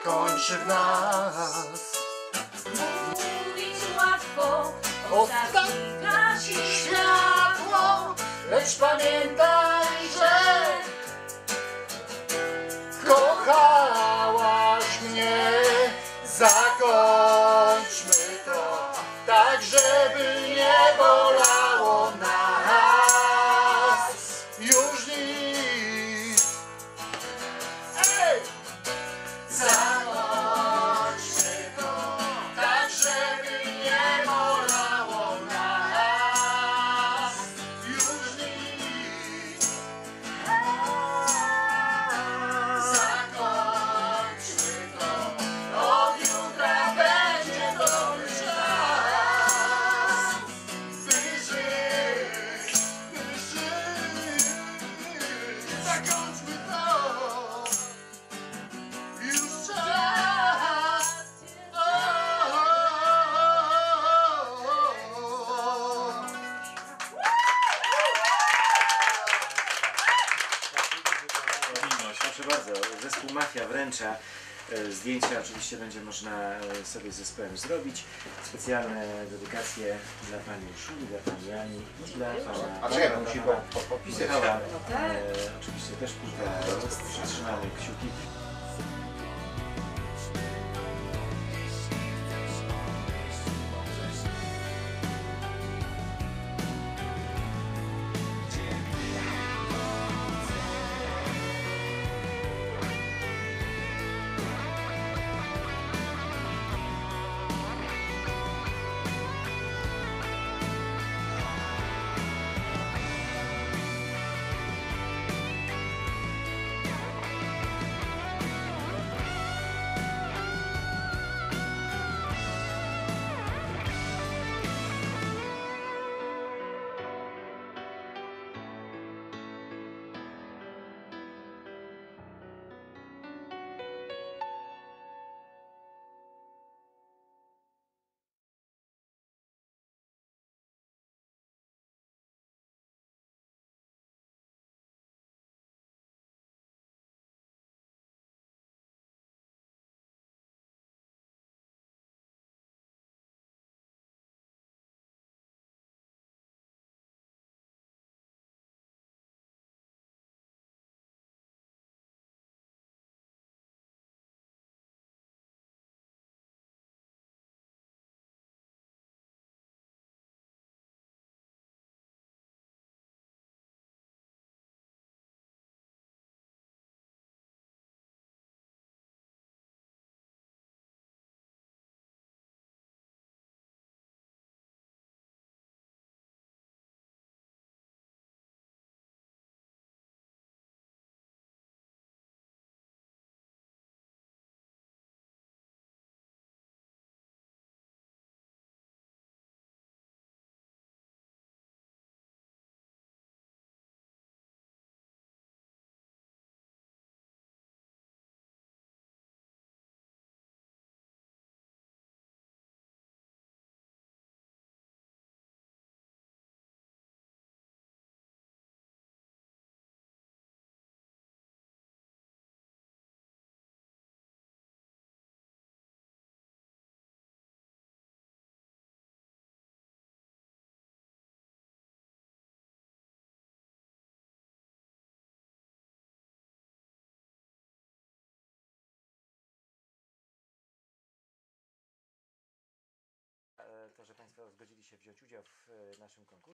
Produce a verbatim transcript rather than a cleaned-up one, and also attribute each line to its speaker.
Speaker 1: zakończy w nas.
Speaker 2: Mówić łatwo,
Speaker 1: Ostatni
Speaker 2: gasi
Speaker 1: światło, lecz pamiętaj, że kochałaś mnie. Zakończmy to tak, żeby nie bolało nas już nic. Ej! Zakończmy to tak, żeby nie bolało nas już nic. Zakończmy to, od jutra będzie dobry czas, by żyć, by żyć. Zakończmy to, już czas. O, o, o, o, o.
Speaker 3: Powinność, proszę bardzo, zespół Mafia wręcza. E, Zdjęcia oczywiście będzie można e, sobie z zespołem zrobić. Specjalne dedykacje dla pani Urszuli, dla pani Jani i dla pana
Speaker 1: A czekaj, musi po- po- popisać.
Speaker 3: Michała. E, Oczywiście też kilka przytrzymamy kciuki. To, że państwo zgodzili się wziąć udział w e, naszym konkursie.